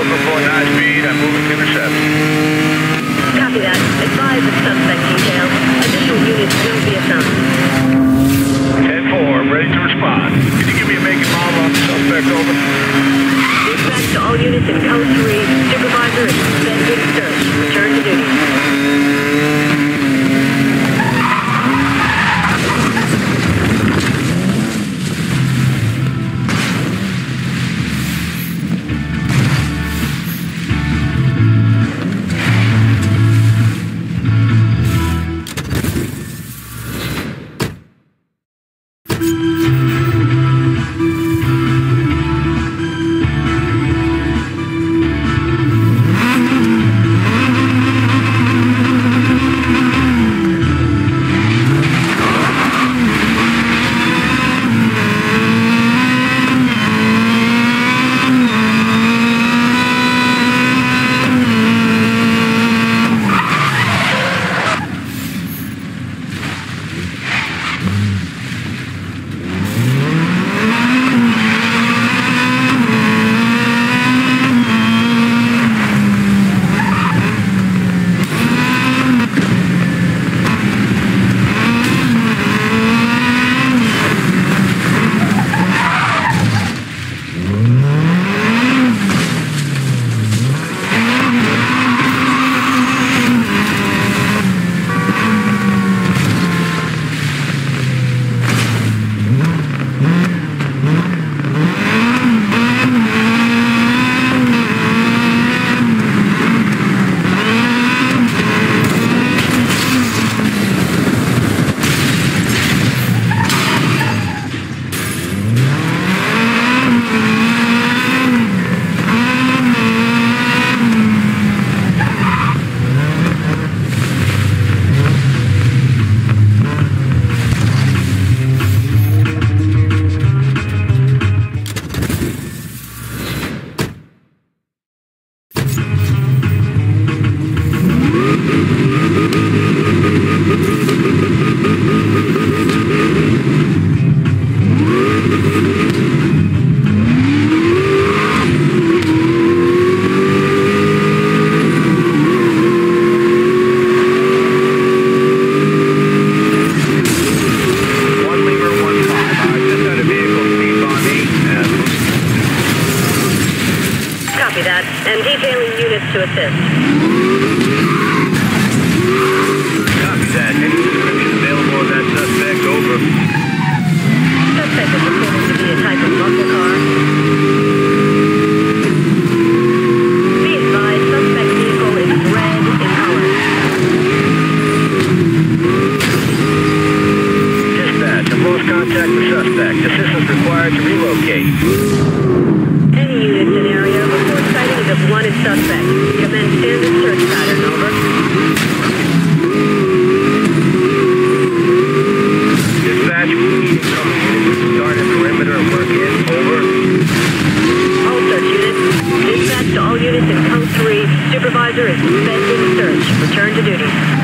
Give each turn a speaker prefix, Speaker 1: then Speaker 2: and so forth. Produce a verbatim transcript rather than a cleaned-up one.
Speaker 1: report high speed. I'm moving to intercept.
Speaker 2: Copy that. Advise the suspect detail. Additional units will be assigned.
Speaker 1: ten four, I'm ready to respond. Can you give me a make and model on the suspect, over?
Speaker 2: Dispatch to all units in Code three. Supervisor is suspended search. Return to duty. And detailing units to assist.
Speaker 1: Copy that. Any description available on that suspect, over?
Speaker 2: Suspect is reported to be a type of muscle car. Be advised, suspect vehicle is red in color.
Speaker 1: Dispatch, I've lost contact with suspect. Assistance required to relocate.
Speaker 2: Any units in area report sighting of wanted suspect. Commence standard search pattern, over.
Speaker 1: Dispatch, we need some units to start at perimeter and work in, over.
Speaker 2: All search units. Dispatch to all units in Code three. Supervisor is suspending search. Return to duty.